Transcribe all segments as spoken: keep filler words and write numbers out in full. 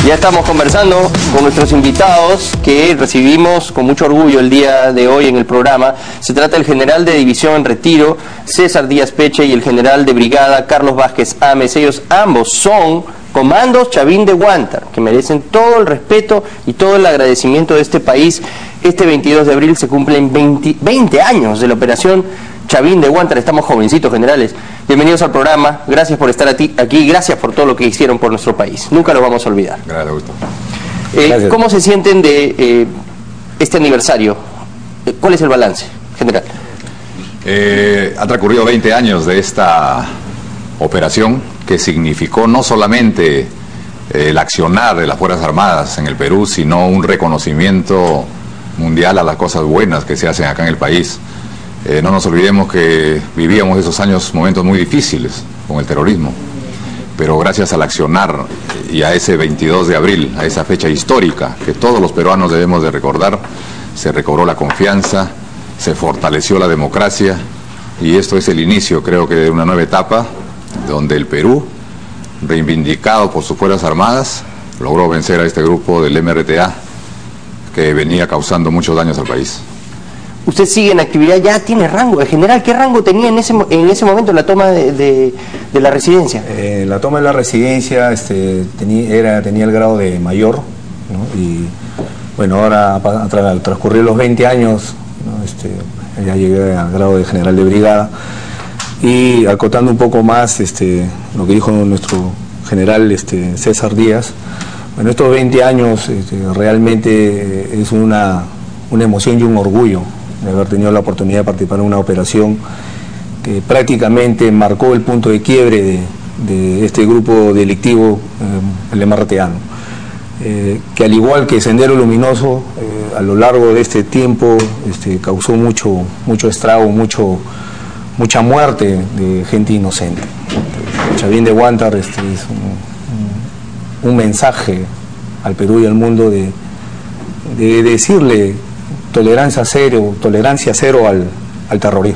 Ya estamos conversando con nuestros invitados que recibimos con mucho orgullo el día de hoy en el programa. Se trata del general de división en retiro, César Díaz Peche, y el general de brigada, Carlos Vázquez Ames. Ellos ambos son comandos Chavín de Huántar, que merecen todo el respeto y todo el agradecimiento de este país. Este veintidós de abril se cumplen veinte, veinte años de la operación Chavín de Huántar. Estamos jovencitos, generales. Bienvenidos al programa, gracias por estar aquí, gracias por todo lo que hicieron por nuestro país. Nunca lo vamos a olvidar. Gracias, Augusto. Eh, ¿Cómo se sienten de eh, este aniversario? ¿Cuál es el balance, general? Eh, han transcurrido veinte años de esta operación que significó no solamente eh, el accionar de las Fuerzas Armadas en el Perú, sino un reconocimiento mundial a las cosas buenas que se hacen acá en el país. Eh, no nos olvidemos que vivíamos esos años momentos muy difíciles con el terrorismo, pero gracias al accionar y a ese veintidós de abril, a esa fecha histórica que todos los peruanos debemos de recordar, se recobró la confianza, se fortaleció la democracia, y esto es el inicio, creo que, de una nueva etapa donde el Perú, reivindicado por sus Fuerzas Armadas, logró vencer a este grupo del M R T A que venía causando muchos daños al país. Usted sigue en actividad, ya tiene rango de general. ¿Qué rango tenía en ese en ese momento la toma de, de, de la residencia? Eh, la toma de la residencia este, tenía, era, tenía el grado de mayor, ¿no? Y bueno, ahora al transcurrir los veinte años, ¿no? este, ya llegué al grado de general de brigada. Y acotando un poco más este, lo que dijo nuestro general este, César Díaz, bueno, estos veinte años este, realmente es una, una emoción y un orgullo de haber tenido la oportunidad de participar en una operación que prácticamente marcó el punto de quiebre de, de este grupo delictivo, eh, el M R T A, ¿no? eh, que al igual que Sendero Luminoso, eh, a lo largo de este tiempo este, causó mucho, mucho estrago, mucho, mucha muerte de gente inocente. Chavín de Huántar este, es un, un, un mensaje al Perú y al mundo de, de decirle tolerancia cero, tolerancia cero al, al terrorismo.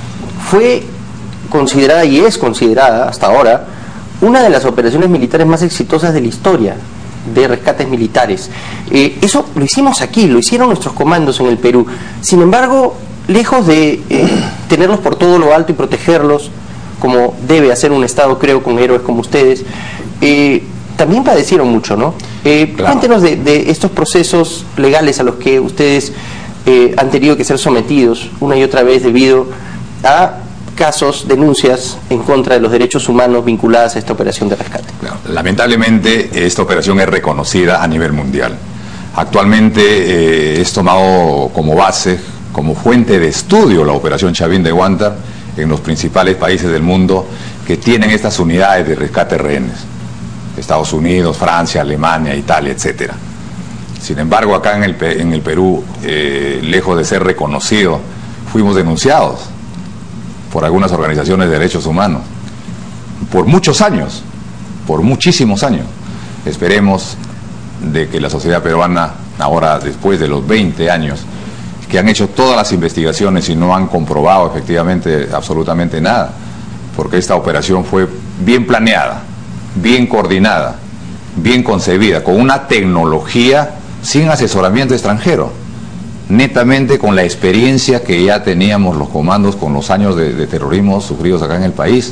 Fue considerada y es considerada hasta ahora una de las operaciones militares más exitosas de la historia de rescates militares. Eh, eso lo hicimos aquí, lo hicieron nuestros comandos en el Perú. Sin embargo, lejos de eh, tenerlos por todo lo alto y protegerlos, como debe hacer un Estado, creo, con héroes como ustedes, eh, también padecieron mucho, ¿no? Eh, claro. Cuéntenos de, de estos procesos legales a los que ustedes eh, han tenido que ser sometidos una y otra vez debido a casos, denuncias en contra de los derechos humanos vinculadas a esta operación de rescate. Claro. Lamentablemente, esta operación es reconocida a nivel mundial. Actualmente eh, es tomado como base, como fuente de estudio, la operación Chavín de Huántar en los principales países del mundo que tienen estas unidades de rescate de rehenes. Estados Unidos, Francia, Alemania, Italia, etcétera. Sin embargo, acá en el, en el Perú, eh, lejos de ser reconocido, fuimos denunciados por algunas organizaciones de derechos humanos por muchos años, por muchísimos años. Esperemos de que la sociedad peruana, ahora después de los veinte años, que han hecho todas las investigaciones y no han comprobado efectivamente absolutamente nada, porque esta operación fue bien planeada, bien coordinada, bien concebida, con una tecnología sin asesoramiento extranjero, netamente con la experiencia que ya teníamos los comandos con los años de, de terrorismo sufridos acá en el país.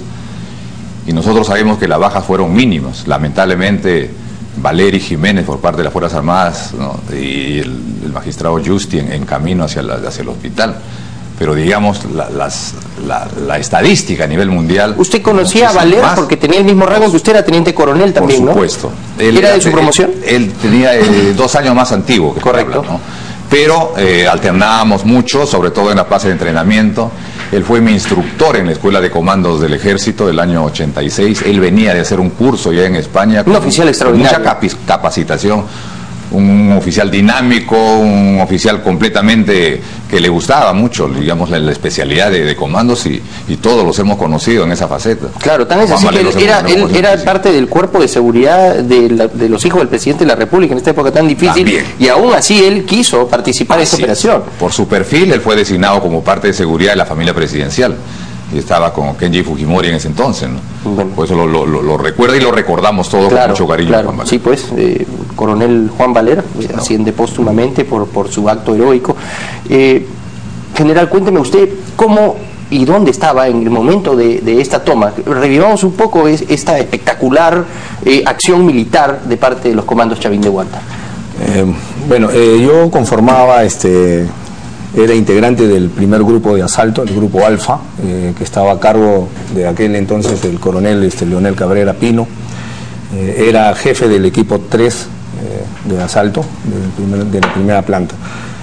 Y nosotros sabemos que las bajas fueron mínimas. Lamentablemente, Valeri Jiménez por parte de las Fuerzas Armadas, ¿no? y el, el magistrado Justi en, en camino hacia, la, hacia el hospital. Pero digamos, la, las, la, la estadística a nivel mundial... ¿Usted conocía a Valer porque tenía el mismo rango que usted, era teniente coronel también, ¿no? Por supuesto. ¿no? Él, ¿Era de su promoción? Él, él tenía eh, dos años más antiguo. Que correcto. Habla, ¿no? Pero eh, alternábamos mucho, sobre todo en la fase de entrenamiento. Él fue mi instructor en la Escuela de Comandos del Ejército del año ochenta y seis. Él venía de hacer un curso ya en España. Un oficial extraordinario. Mucha capi capacitación. Un oficial dinámico, un oficial completamente que le gustaba mucho, digamos, la, la especialidad de, de comandos, y, y todos los hemos conocido en esa faceta. Claro, tan es así que él era, él era parte del cuerpo de seguridad de, la, de los hijos del presidente de la República en esta época tan difícil. También. Y aún así él quiso participar así en esta operación. Por su perfil, él fue designado como parte de seguridad de la familia presidencial. y estaba con Kenji Fujimori en ese entonces, ¿no? Bueno. Por eso lo, lo, lo recuerda y lo recordamos todos Claro, con mucho cariño. claro. Juan Valera. Sí, pues, eh, coronel Juan Valera, eh, no. asciende póstumamente por, por su acto heroico. Eh, general, cuénteme usted cómo y dónde estaba en el momento de, de esta toma. Revivamos un poco es, esta espectacular eh, acción militar de parte de los comandos Chavín de Huántar. Eh, bueno, eh, yo conformaba, este, era integrante del primer grupo de asalto, el grupo Alfa, eh, que estaba a cargo de aquel entonces el coronel este, Leonel Cabrera Pino. Eh, era jefe del equipo tres eh, de asalto del primer, de la primera planta.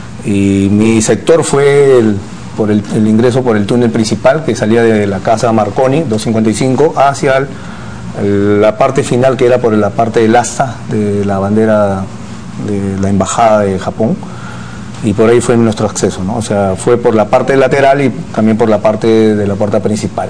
Y mi sector fue el por el, el ingreso por el túnel principal que salía de la casa Marconi doscientos cincuenta y cinco hacia el, el, la parte final, que era por la parte del asta de la bandera de la embajada de Japón, y por ahí fue nuestro acceso, ¿no? O sea, fue por la parte lateral y también por la parte de la puerta principal,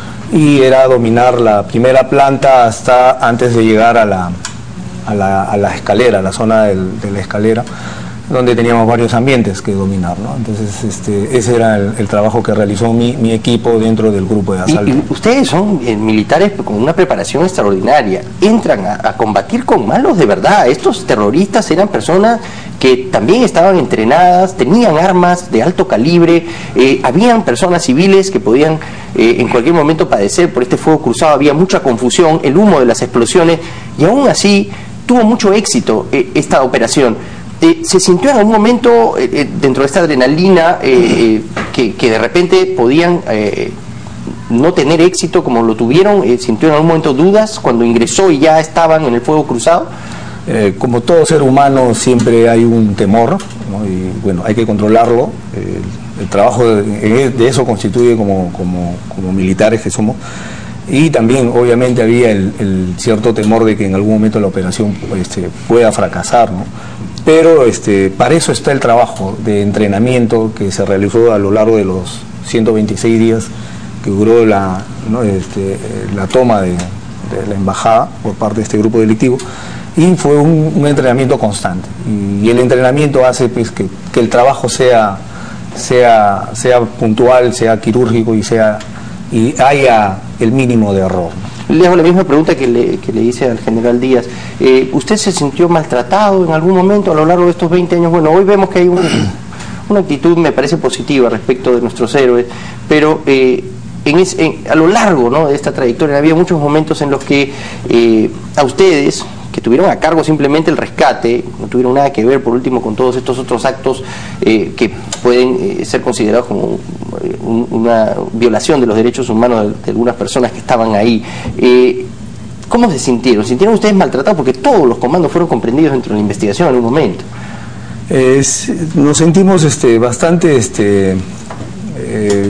y era dominar la primera planta hasta antes de llegar a la, a la, a la escalera, la zona del, de la escalera, donde teníamos varios ambientes que dominar, ¿no? Entonces, este, ese era el, el trabajo que realizó mi, mi equipo dentro del grupo de asalto. Y, y ustedes son eh, militares con una preparación extraordinaria, entran a, a combatir con malos de verdad. Estos terroristas eran personas que también estaban entrenadas, tenían armas de alto calibre, eh, habían personas civiles que podían eh, en cualquier momento padecer por este fuego cruzado, había mucha confusión, el humo de las explosiones, y aún así tuvo mucho éxito eh, esta operación. Eh, ¿Se sintió en algún momento eh, eh, dentro de esta adrenalina eh, eh, que, que de repente podían eh, no tener éxito como lo tuvieron? Eh, ¿Sintió en algún momento dudas cuando ingresó y ya estaban en el fuego cruzado? Eh, como todo ser humano siempre hay un temor, ¿no? Y bueno, hay que controlarlo. Eh, el, el trabajo de, de eso constituye como, como, como militares que somos. Y también obviamente había el, el cierto temor de que en algún momento la operación este, pueda fracasar, ¿no? Pero este, para eso está el trabajo de entrenamiento que se realizó a lo largo de los ciento veintiséis días que duró la, ¿no? este, la toma de, de la embajada por parte de este grupo delictivo, y fue un, un entrenamiento constante. Y, y el entrenamiento hace pues, que, que el trabajo sea, sea, sea puntual, sea quirúrgico y, sea, y haya el mínimo de error, ¿no? Le hago la misma pregunta que le, que le hice al general Díaz. Eh, ¿Usted se sintió maltratado en algún momento a lo largo de estos veinte años? Bueno, hoy vemos que hay un, una actitud, me parece, positiva respecto de nuestros héroes, pero eh, en es, en, a lo largo, ¿no?, de esta trayectoria había muchos momentos en los que eh, a ustedes, que tuvieron a cargo simplemente el rescate, no tuvieron nada que ver por último con todos estos otros actos eh, que pueden eh, ser considerados como eh, un, una violación de los derechos humanos de, de algunas personas que estaban ahí. Eh, ¿Cómo se sintieron? ¿Sintieron ustedes maltratados? Porque todos los comandos fueron comprendidos dentro de la investigación en un momento. Eh, nos sentimos este, bastante este, eh,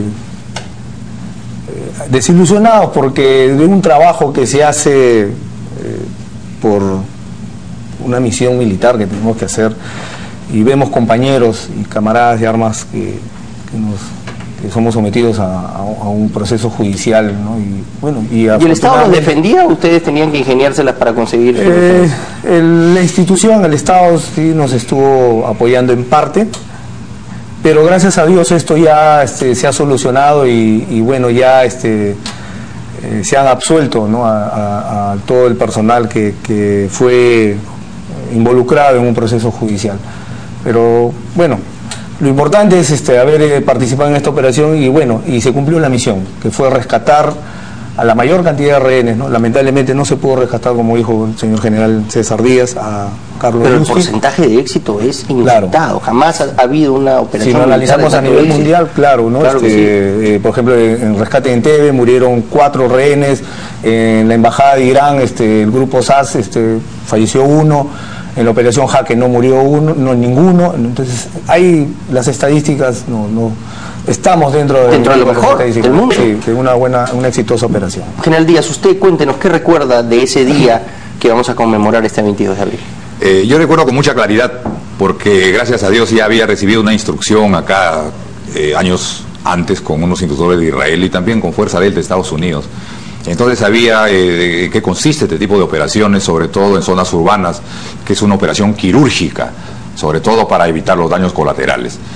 desilusionados porque de un trabajo que se hace eh, por una misión militar que tenemos que hacer, y vemos compañeros y camaradas de armas que, que, nos, que somos sometidos a, a, a un proceso judicial, ¿no? Y, bueno, y, ¿Y el Estado los defendía o ustedes tenían que ingeniárselas para conseguir? Eh, el, la institución, el Estado sí nos estuvo apoyando en parte, pero gracias a Dios esto ya este, se ha solucionado y, y bueno, ya este Eh, se han absuelto, ¿no?, a, a, a todo el personal que, que fue involucrado en un proceso judicial. Pero bueno, lo importante es este, haber eh, participado en esta operación y bueno, y se cumplió la misión, que fue rescatar a la mayor cantidad de rehenes, ¿no? Lamentablemente no se pudo rescatar, como dijo el señor general César Díaz, a Carlos Pero Luzzi. El porcentaje de éxito es inusitado, claro. Jamás ha, ha habido una operación. Si lo analizamos a nivel mundial, claro, ¿no? Claro este, que sí. eh, por ejemplo, en rescate en Entebbe murieron cuatro rehenes, en la embajada de Irán, este, el grupo S A S este, falleció uno, en la operación Jaque no murió uno, no ninguno. Entonces, hay las estadísticas, no, no estamos dentro de, dentro de lo mejor del mundo. Sí, de una buena, una exitosa operación. General Díaz, usted cuéntenos qué recuerda de ese día que vamos a conmemorar este veintidós de abril. Eh, yo recuerdo con mucha claridad, porque gracias a Dios ya había recibido una instrucción acá eh, años antes con unos instructores de Israel y también con Fuerza Delta de Estados Unidos. Entonces sabía eh, de qué consiste este tipo de operaciones, sobre todo en zonas urbanas, que es una operación quirúrgica, sobre todo para evitar los daños colaterales.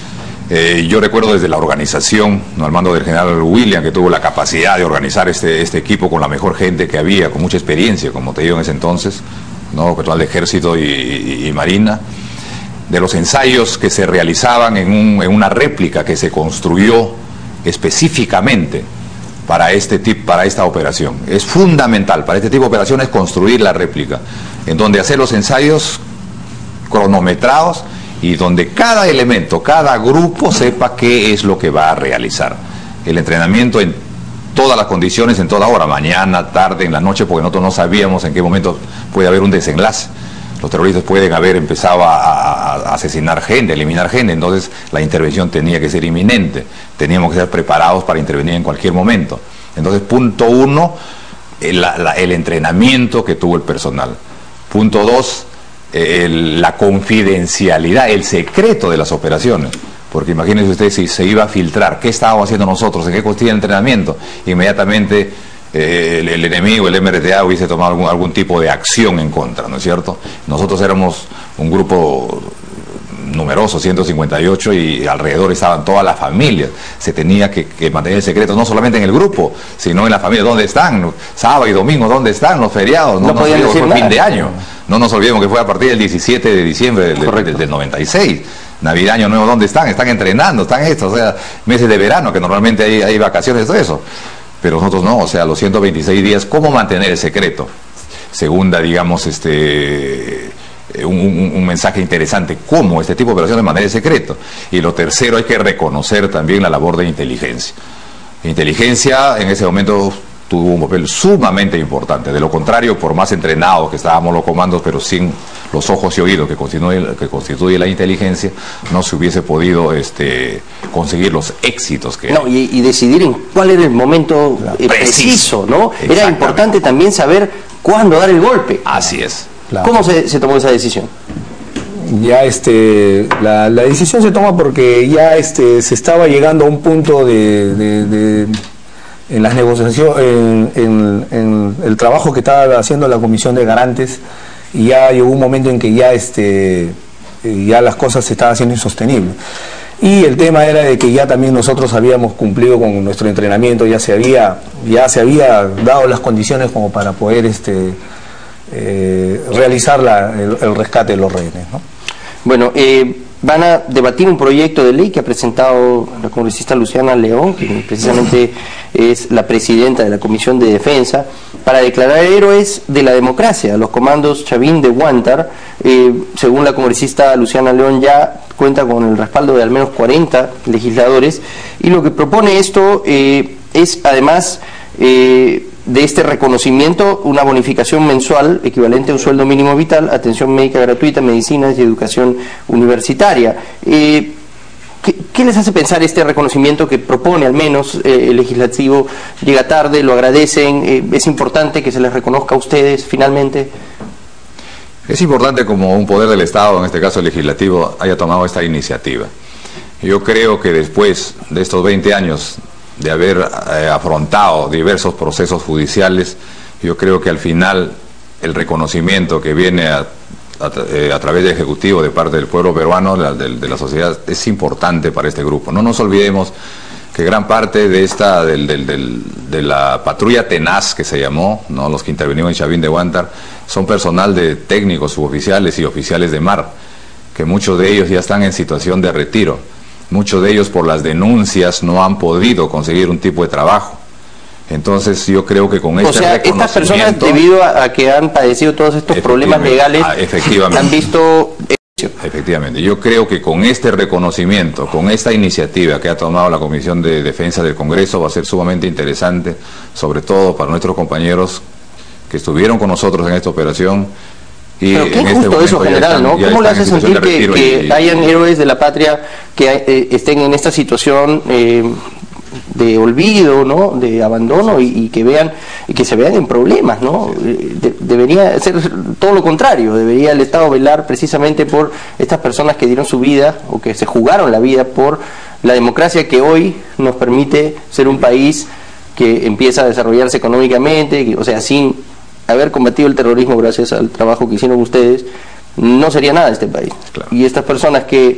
Eh, yo recuerdo desde la organización, ¿no?, al mando del general William, que tuvo la capacidad de organizar este, este equipo con la mejor gente que había, con mucha experiencia, como te digo en ese entonces, ¿no?, personal de ejército y, y, y marina, de los ensayos que se realizaban en, un, en una réplica que se construyó específicamente para, este tip, para esta operación. Es fundamental para este tipo de operaciones construir la réplica, en donde hacer los ensayos cronometrados y donde cada elemento, cada grupo sepa qué es lo que va a realizar. El entrenamiento en todas las condiciones, en toda hora, mañana, tarde, en la noche, porque nosotros no sabíamos en qué momento puede haber un desenlace. Los terroristas pueden haber empezado a, a, a asesinar gente, a eliminar gente, entonces la intervención tenía que ser inminente. Teníamos que estar preparados para intervenir en cualquier momento. Entonces, punto uno, el, la, el entrenamiento que tuvo el personal. Punto dos, El, la confidencialidad, el secreto de las operaciones, porque imagínense ustedes si se iba a filtrar qué estábamos haciendo nosotros, en qué consistía el entrenamiento, inmediatamente eh, el, el enemigo, el M R T A, hubiese tomado algún, algún tipo de acción en contra, ¿no es cierto? Nosotros éramos un grupo numeroso, ciento cincuenta y ocho, y alrededor estaban todas las familias. Se tenía que, que mantener el secreto, no solamente en el grupo, sino en la familia. ¿Dónde están? Sábado y domingo, ¿dónde están los feriados? No, no nos olvidemos, fue fin de año. No nos olvidemos que fue a partir del diecisiete de diciembre del, del, del noventa y seis. Navidad, Año Nuevo, ¿dónde están? Están entrenando, están estos, o sea, meses de verano, que normalmente hay, hay vacaciones, todo eso. Pero nosotros no, o sea, los ciento veintiséis días, ¿cómo mantener el secreto? Segunda, digamos, este... Un, un, un mensaje interesante, cómo este tipo de operaciones mantener el secreto. Y lo tercero, hay que reconocer también la labor de inteligencia. Inteligencia en ese momento tuvo un papel sumamente importante. De lo contrario, por más entrenados que estábamos los comandos, pero sin los ojos y oídos que constituye, que constituye la inteligencia, no se hubiese podido este, conseguir los éxitos que... No, y, y decidir en cuál era el momento claro. eh, preciso, ¿no? Era importante también saber cuándo dar el golpe. Así es. Claro. ¿Cómo se, se tomó esa decisión? Ya este, la, la decisión se toma porque ya este, se estaba llegando a un punto de, de, de en las negociaciones, en, en, en el trabajo que estaba haciendo la Comisión de Garantes, y ya llegó un momento en que ya, este, ya las cosas se estaban haciendo insostenibles. Y el tema era de que ya también nosotros habíamos cumplido con nuestro entrenamiento, ya se había, ya se había dado las condiciones como para poder... este Eh, realizar la, el, el rescate de los rehenes, ¿no? Bueno, eh, van a debatir un proyecto de ley que ha presentado la congresista Luciana León, que precisamente es la presidenta de la Comisión de Defensa, para declarar héroes de la democracia a los comandos Chavín de Huántar. Eh, según la congresista Luciana León, ya cuenta con el respaldo de al menos cuarenta legisladores, y lo que propone esto eh, es además... Eh, de este reconocimiento, una bonificación mensual equivalente a un sueldo mínimo vital, atención médica gratuita, medicinas y educación universitaria. Eh, ¿qué, ¿Qué les hace pensar este reconocimiento que propone al menos eh, el legislativo? Llega tarde, lo agradecen, eh, es importante que se les reconozca a ustedes finalmente. Es importante como un poder del Estado, en este caso el legislativo, haya tomado esta iniciativa. Yo creo que después de estos veinte años de haber eh, afrontado diversos procesos judiciales, yo creo que al final el reconocimiento que viene a, a, eh, a través del Ejecutivo de parte del pueblo peruano, la, de, de la sociedad, es importante para este grupo. No nos olvidemos que gran parte de esta del, del, del, de la patrulla tenaz que se llamó, ¿no?, los que intervinieron en Chavín de Huántar, son personal de técnicos, suboficiales y oficiales de mar, que muchos de ellos ya están en situación de retiro. Muchos de ellos por las denuncias no han podido conseguir un tipo de trabajo. Entonces yo creo que con este reconocimiento... O sea, estas personas, debido a, a que han padecido todos estos problemas legales, efectivamente, han visto... Efectivamente, yo creo que con este reconocimiento, con esta iniciativa que ha tomado la Comisión de Defensa del Congreso, va a ser sumamente interesante, sobre todo para nuestros compañeros que estuvieron con nosotros en esta operación. Y pero qué injusto este eso, general, están, ¿no? ¿Cómo le hace sentir que, que y, hayan héroes de la patria que eh, estén en esta situación eh, de olvido, ¿no?, de abandono, y, y que vean y que se vean en problemas, ¿no? Sí. De, debería ser todo lo contrario. Debería el Estado velar precisamente por estas personas que dieron su vida o que se jugaron la vida por la democracia que hoy nos permite ser un país que empieza a desarrollarse económicamente, que, o sea, sin haber combatido el terrorismo gracias al trabajo que hicieron ustedes, no sería nada este país. Claro. Y estas personas que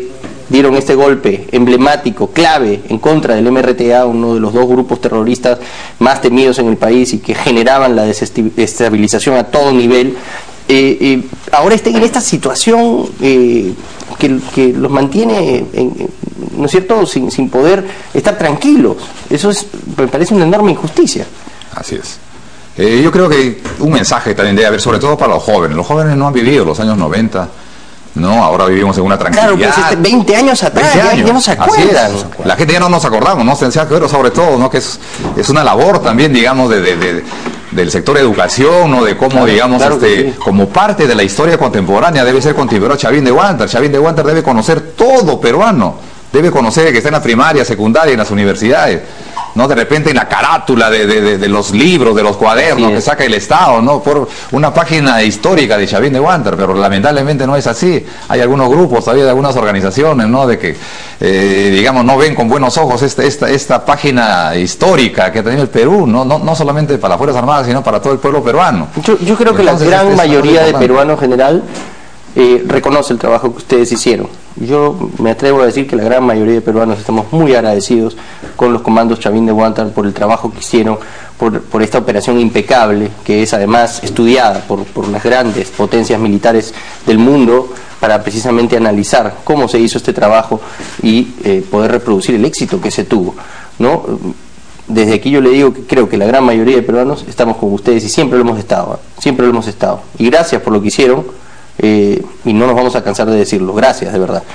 dieron este golpe emblemático, clave, en contra del M R T A, uno de los dos grupos terroristas más temidos en el país y que generaban la desestabilización a todo nivel, eh, eh, ahora estén en esta situación eh, que, que los mantiene, en, ¿no es cierto?, sin, sin poder estar tranquilos. Eso es, me parece una enorme injusticia. Así es. Eh, yo creo que un mensaje también debe haber, sobre todo para los jóvenes. Los jóvenes no han vivido los años noventa, no, ahora vivimos en una tranquilidad. Claro, pues este, veinte años atrás, veinte años, ya, ya no se acuerdan. La gente ya no nos acordamos, ¿no? Pero sobre todo, ¿no? Que es, es una labor también, digamos, de, de, de, del sector educación, ¿no? De cómo, claro, digamos, claro este, sí. como parte de la historia contemporánea debe ser contemporáneo Chavín de Huántar. Chavín de Huántar debe conocer todo peruano, debe conocer que está en la primaria, secundaria, en las universidades. No, de repente en la carátula de, de, de, de los libros, de los cuadernos que saca el Estado, ¿no? Por una página histórica de Chavín de Huántar, pero lamentablemente no es así. Hay algunos grupos, todavía de algunas organizaciones, ¿no? De que, eh, digamos, no ven con buenos ojos esta, esta, esta página histórica que ha tenido el Perú, ¿no? No, no solamente para las Fuerzas Armadas, sino para todo el pueblo peruano. Yo, yo creo que Entonces, la gran este mayoría de peruanos en general eh, reconoce el trabajo que ustedes hicieron. Yo me atrevo a decir que la gran mayoría de peruanos estamos muy agradecidos con los comandos Chavín de Huántar por el trabajo que hicieron, por, por esta operación impecable, que es además estudiada por, por las grandes potencias militares del mundo, para precisamente analizar cómo se hizo este trabajo y eh, poder reproducir el éxito que se tuvo, ¿no? Desde aquí yo le digo que creo que la gran mayoría de peruanos estamos con ustedes y siempre lo hemos estado, ¿eh? siempre lo hemos estado. Y gracias por lo que hicieron. Eh, y no nos vamos a cansar de decirlo. Gracias, de verdad.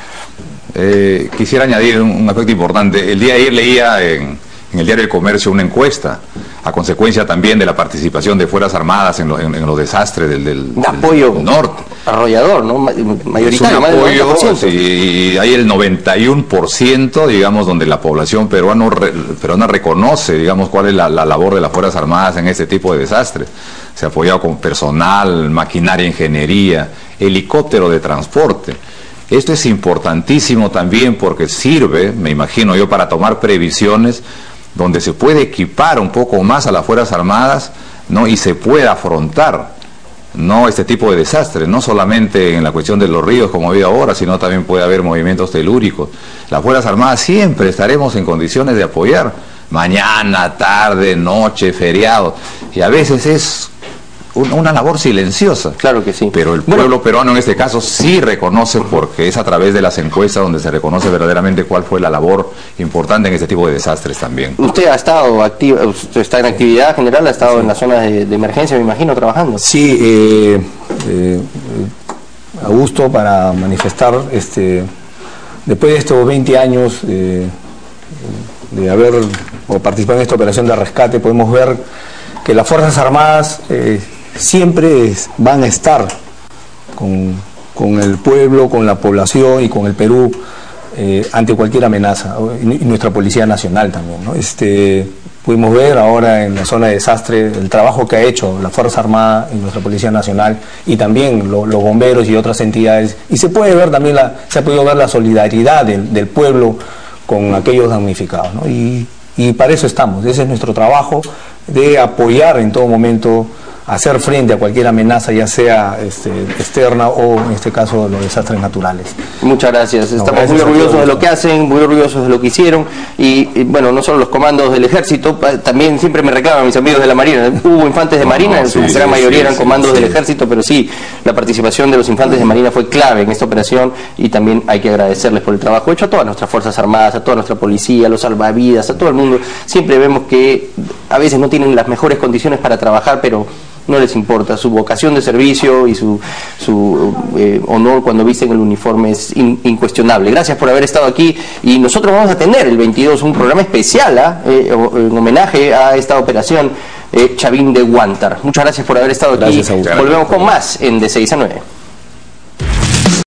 Eh, quisiera añadir un, un aspecto importante. El día de ayer leía en, en el diario El Comercio una encuesta, a consecuencia también de la participación de Fuerzas Armadas en, lo, en, en los desastres del, del, de apoyo del norte. Arrollador, ¿no? Mayoritario, es un apoyo, sí, y hay el noventa y uno por ciento, digamos, donde la población peruana, re, peruana reconoce, digamos, cuál es la, la labor de las Fuerzas Armadas en este tipo de desastres. Se ha apoyado con personal, maquinaria, ingeniería, helicóptero de transporte. Esto es importantísimo también porque sirve, me imagino yo, para tomar previsiones donde se puede equipar un poco más a las Fuerzas Armadas, ¿no? Y se puede afrontar, ¿no? este tipo de desastres, no solamente en la cuestión de los ríos como ha habido ahora, sino también puede haber movimientos telúricos. Las Fuerzas Armadas siempre estaremos en condiciones de apoyar, mañana, tarde, noche, feriado, y a veces es una labor silenciosa. Claro que sí. Pero el pueblo bueno, peruano en este caso sí reconoce, porque es a través de las encuestas donde se reconoce verdaderamente cuál fue la labor importante en este tipo de desastres también. Usted ha estado activo, usted está en actividad general, ha estado sí. en las zonas de, de emergencia, me imagino, trabajando. Sí, eh, eh, a gusto para manifestar, este, después de estos veinte años eh, de haber o participado en esta operación de rescate, podemos ver que las Fuerzas Armadas eh, siempre es, van a estar con, con el pueblo, con la población y con el Perú eh, ante cualquier amenaza, y, y nuestra Policía Nacional también, ¿no? Este, pudimos ver ahora en la zona de desastre el trabajo que ha hecho la Fuerza Armada y nuestra Policía Nacional y también lo, los bomberos y otras entidades, y se puede ver también la, se ha podido ver la solidaridad del, del pueblo con aquellos damnificados, ¿no? y, y para eso estamos, ese es nuestro trabajo, de apoyar en todo momento, hacer frente a cualquier amenaza, ya sea este, externa o en este caso los desastres naturales. Muchas gracias, estamos no, gracias muy orgullosos de lo que hacen, muy orgullosos de lo que hicieron y, y bueno, no solo los comandos del ejército, también siempre me reclaman mis amigos de la Marina, hubo infantes de Marina, no, no, en su sí, gran sí, mayoría sí, eran sí, comandos sí. del ejército, pero sí, la participación de los infantes de Marina fue clave en esta operación y también hay que agradecerles por el trabajo hecho a todas nuestras Fuerzas Armadas, a toda nuestra policía, a los salvavidas, a todo el mundo. Siempre vemos que a veces no tienen las mejores condiciones para trabajar, pero no les importa, su vocación de servicio y su, su eh, honor cuando visten el uniforme es in, incuestionable. Gracias por haber estado aquí y nosotros vamos a tener el veintidós un programa especial ¿eh? en homenaje a esta operación eh, Chavín de Huántar. Muchas gracias por haber estado aquí. Gracias, volvemos con más en De seis a nueve.